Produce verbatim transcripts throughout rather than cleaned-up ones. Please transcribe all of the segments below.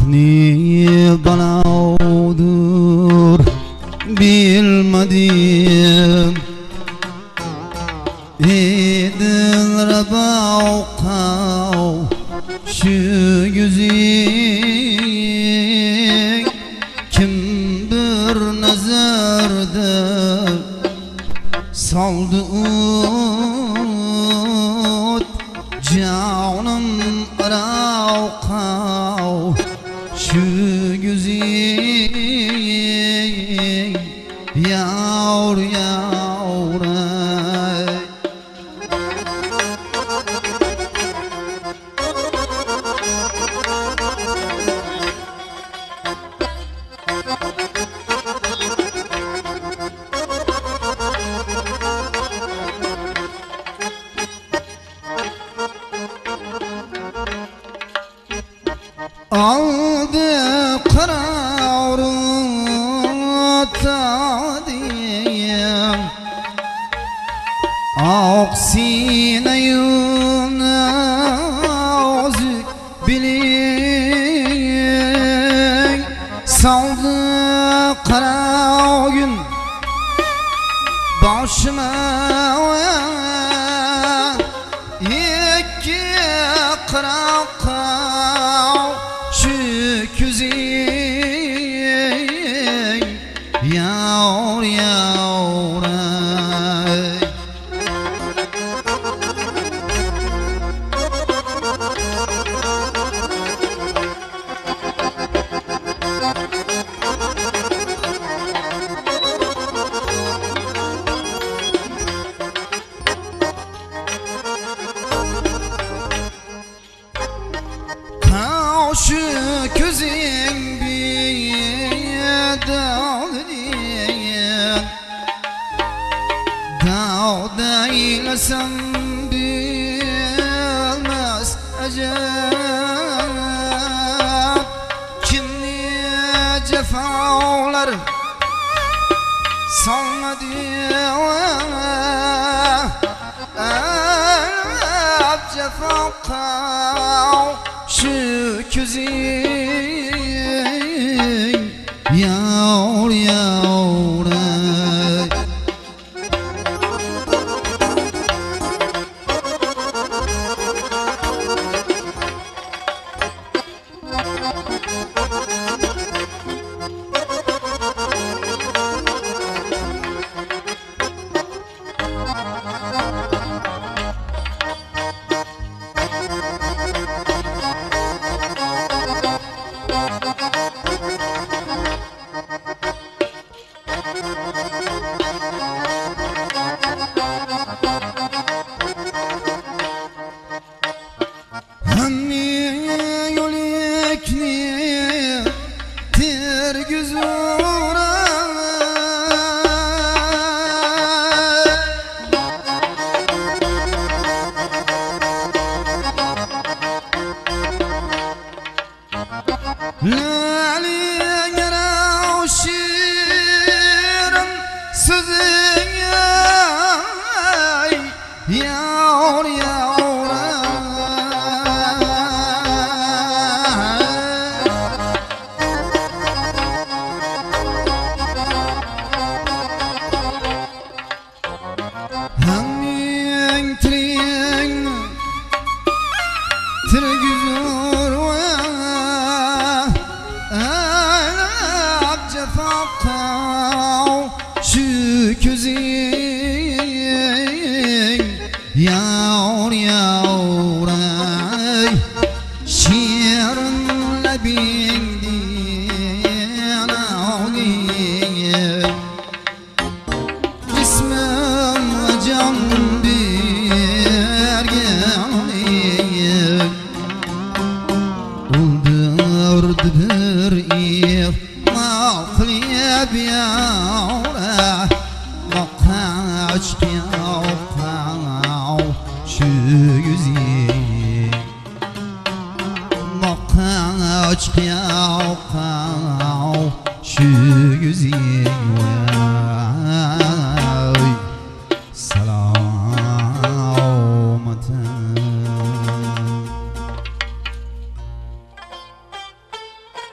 Ne balaudur bilmedim, edin rabau qav şu yüzün kim bir nazarda saldı ut canım arau qav şu yüzün yavr yavr aldı kararı tadım aksine yüzü bilin saldı kara gün başıma iki kara yavr yavr şu gözün bir dağılıyor dağda eylesem bilmez acaba kimli cefalar salmadı cefa qav şu gözün yavr yavr yavr yavr hangi tren tırgızır ab cefa qav şu gözün yavr yavr şiirinle bindin ağlayın ismim can bergen uldurdu bir ir maqlib yavr maqaç yavr şu yüzün maqaç yavr şu yüzün selameten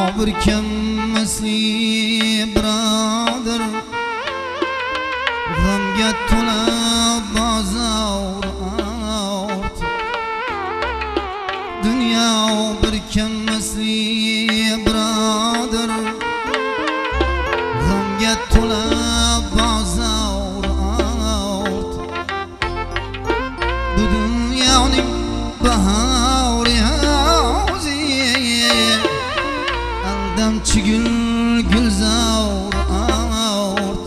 bir kimsli birodar g'amga to'la bozor ort dunyo bir kimsli birodar g'amga to'la bozor ort bu dunyoning bahori aldamchi gul gulzor ort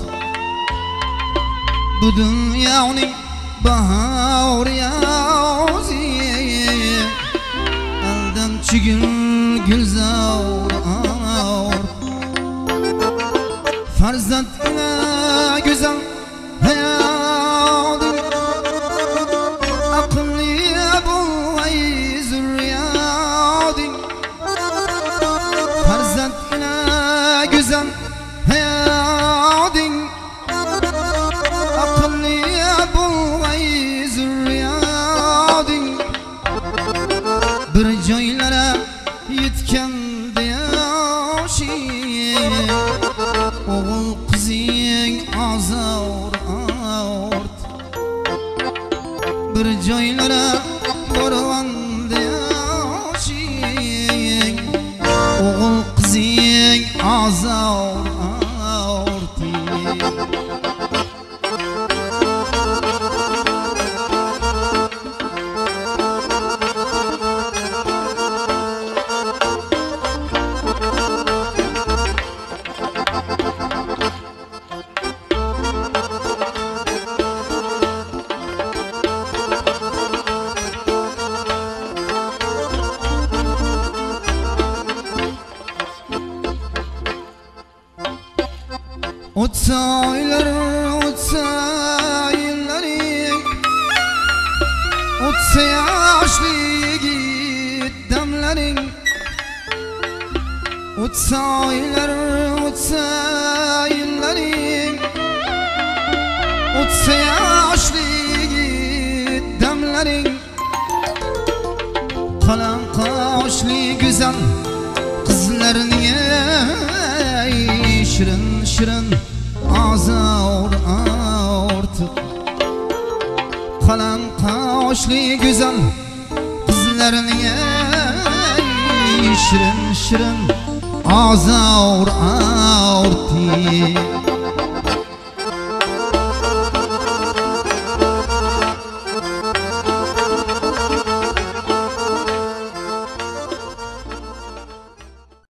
bu dunyoning bahori aldamchi gul gulzor ort farzand ila go'zal hayoding aqlli bo'lay zurriyoding farzand ila go'zal hayoding aqlli bo'lay zurriyoding bir joylara yetganda yoshing o'g'il qizing ozor ort bir joylara borganda yoshing o'g'il qizing ozor orting o'tsa oylar o'tsa yillaring o'tsa yoshlik damlaring o'tsa oylar o'tsa yillaring o'tsa yoshlik damlaring qalam qoshli go'zal qizlarning shirin shirin ozor ortiq qalam qoshli go'zal qizlarning shirin shirin ozor ortiq